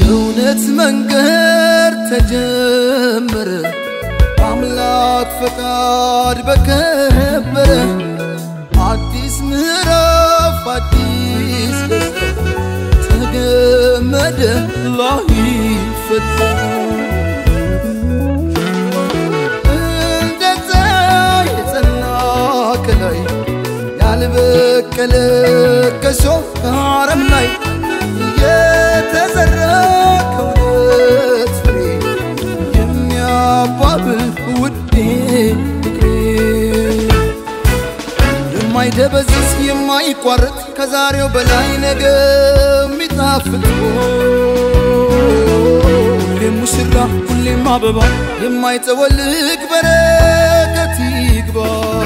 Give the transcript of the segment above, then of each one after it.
እውነት መንገድ ተጀመረ አምላክ ፈቃድ በከበረ አዲስ ምዕራፍ አዲስ ተገመደ ላይፈታ እንደዛ የጸና ከላይ ያልበቀለ ከሾህ አረም ላይ የተዘራ ከእውነት ፍሬ የሚያባብል ውዴ ፍቅሬ የማይደበዝዝ የማይቋረጥ ከዛሬው በላይ ነገ የሚጣፍጥ ሁሌም ሙሽራ ሁሌም አበባ የማይጠወልግ በረከት ይግባ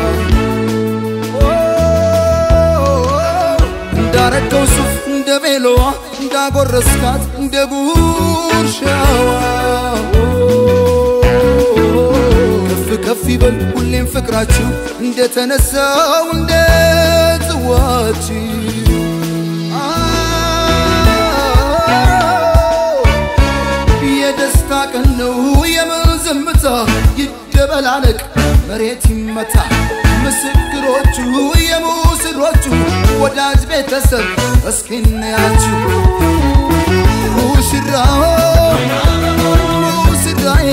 እንዳረከው ሱፍ እንደ ቤሎዋ እንዳጎረስካት እንደ ጉርሻዋ ከፍ ከፍ ይበል ሁሌም ፍቅራችሁ እንደተነሳው እንደ ጽዋችሁ የደስታ ቀን ነው የምንዝምታ ይደበላለቅ መሬት ይመታ ምስክሮቹ የሙስሮቹ ወዳጅ ቤተሰብ እስኪናያችሁ ሙሽራው ሙሽራዬ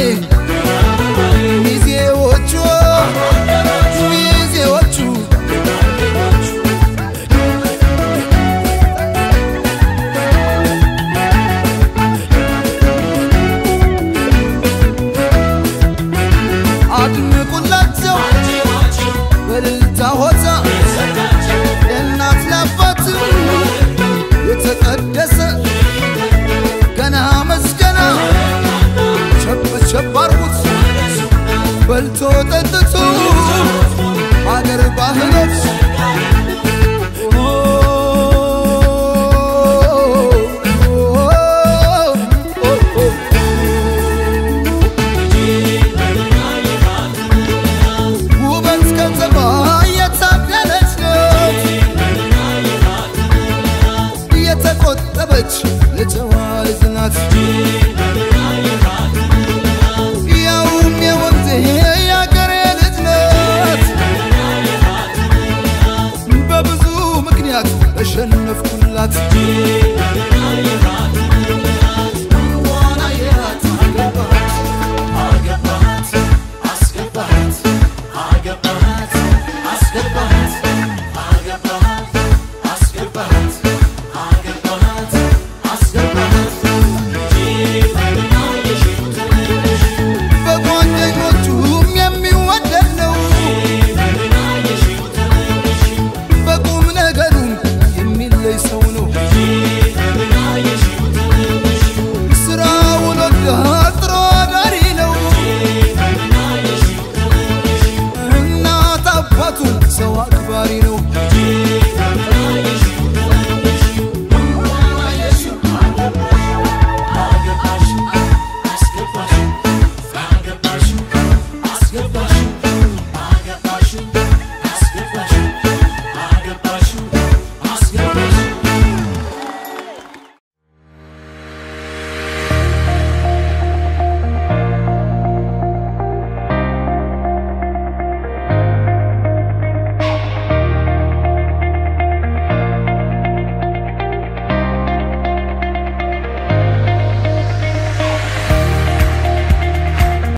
ሚዜዎቹ አድምቁላቸው በልልታ ሆታ ለእናት ለአባት የተቀደሰ ገና መስገና ቸብ አርጉት በልቶ ጠጥቶ አገር ባህሎች ውበት ከተማ የታደለች የተቆጠበች የጨዋ ልጅ ናት